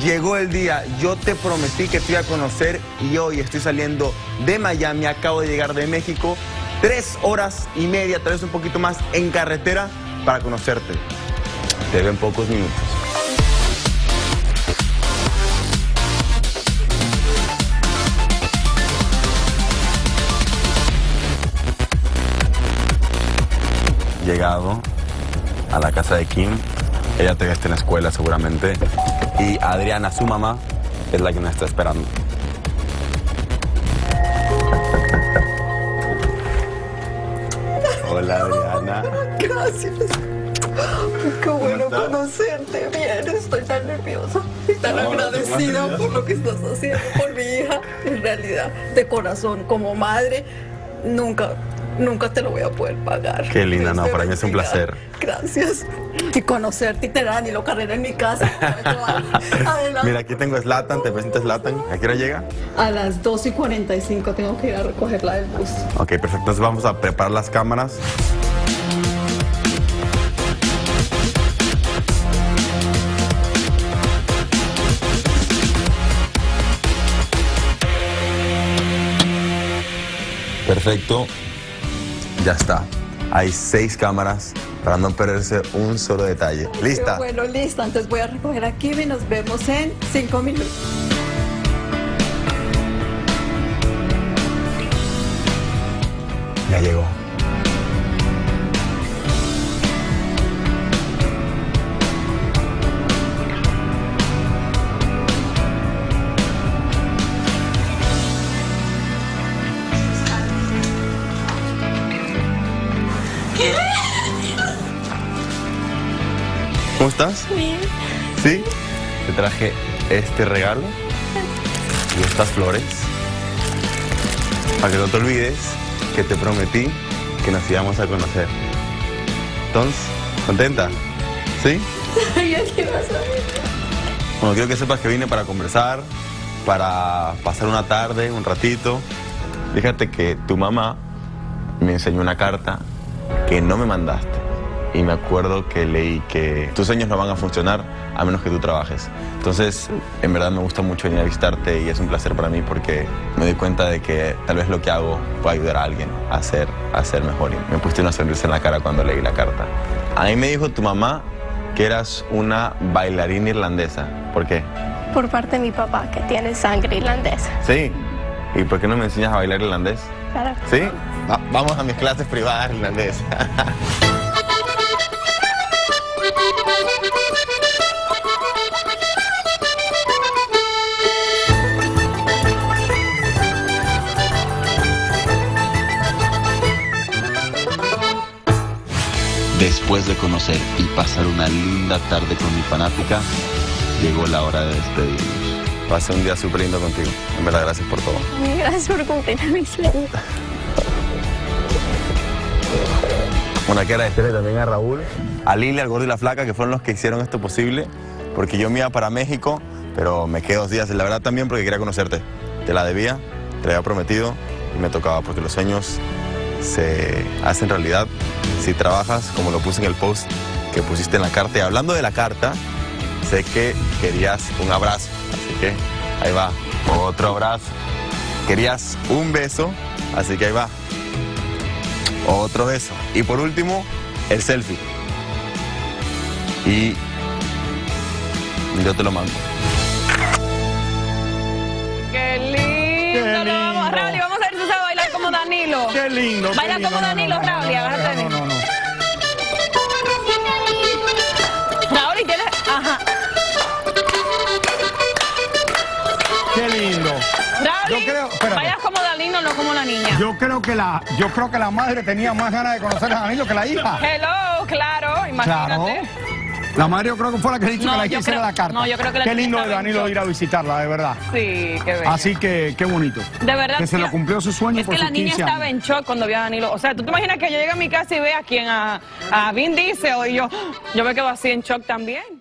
llegó el día. Yo te prometí que te iba a conocer y hoy estoy saliendo de Miami. Acabo de llegar de México. 3 horas y media, tal vez un poquito más, en carretera para conocerte. Te veo en pocos minutos. Llegado a la casa de Kim. Ella todavía está en la escuela seguramente. Y Adriana, su mamá, es la que nos está esperando. Hola, Adriana. Gracias. Qué bueno conocerte. Bien, estoy tan nerviosa y tan agradecida por lo que estás haciendo por mi hija. En realidad, de corazón, como madre, nunca te lo voy a poder pagar. Qué linda, no, para mí es un placer. Gracias. Y conocerte y tener a Danilo Carrera en mi casa. Adelante. Mira, aquí tengo a Zlatan, te presento a Zlatan. ¿A qué hora llega? A las 2:45 tengo que ir a recogerla del bus. Ok, perfecto. Entonces vamos a preparar las cámaras. Perfecto. Ya está. Hay 6 cámaras para no perderse un solo detalle. ¿Lista? Bueno, lista. Entonces voy a recoger a Kim y nos vemos en 5 minutos. Ya llegó. ¿Cómo estás? Bien. ¿Sí? Te traje este regalo y estas flores para que no te olvides que te prometí que nos íbamos a conocer. Entonces, ¿contenta? ¿Sí? Bueno, quiero que sepas que vine para conversar, para pasar una tarde, un ratito. Fíjate que tu mamá me enseñó una carta que no me mandaste. Y me acuerdo que leí que tus sueños no van a funcionar a menos que tú trabajes. Entonces, en verdad me gusta mucho venir a visitarte y es un placer para mí porque me doy cuenta de que tal vez lo que hago puede ayudar a alguien a ser mejor. Y me pusiste una sonrisa en la cara cuando leí la carta. A mí me dijo tu mamá que eras una bailarina irlandesa. ¿Por qué? Por parte de mi papá, que tiene sangre irlandesa. Sí. ¿Y por qué no me enseñas a bailar irlandés? Claro. ¿Sí? Vamos a mis clases privadas irlandés. Después de conocer y pasar una linda tarde con mi fanática, llegó la hora de despedirnos. Pasé un día súper lindo contigo. En verdad, gracias por todo. Gracias por cumplir mi sueño. Bueno, quiero agradecerle también a Raúl, a Lili, al Gordo y la Flaca, que fueron los que hicieron esto posible, porque yo me iba para México, pero me quedé 2 días, y la verdad también porque quería conocerte. Te la debía, te la había prometido y me tocaba, porque los sueños se hacen realidad si trabajas, como lo puse en el post que pusiste en la carta. Y hablando de la carta, sé que querías un abrazo, así que ahí va, otro abrazo. Querías un beso, así que ahí va, otro beso. Y por último, el selfie. Y yo te lo mando. ¡Qué lindo! Lo vamos, Raúl, vamos a ver si sabe bailar como Danilo. ¡Qué lindo! Baila qué como lindo. Danilo, Raúl, agárrate. No. Raúl, y tienes... Ajá. ¡Qué lindo! Raúl, Yo creo- espérate. vayas como Danilo, no como la niña. Yo creo que la madre tenía más ganas de conocer a Danilo que la hija. Hello, claro, imagínate. La madre yo creo que fue la que dicho No, que la yo hija hiciera creo- la carta. no, yo creo que la Qué niña lindo de estaba en Danilo shock. ir a visitarla, de verdad. Sí, qué bello. Así que qué bonito. De verdad. Que se le mira, cumplió su sueño es por que la sus niña 15 estaba años. en shock cuando vio a Danilo. O sea, ¿tú te imaginas que yo llegue a mi casa y vea a quién? A Vin Diesel, y yo me quedo así en shock también.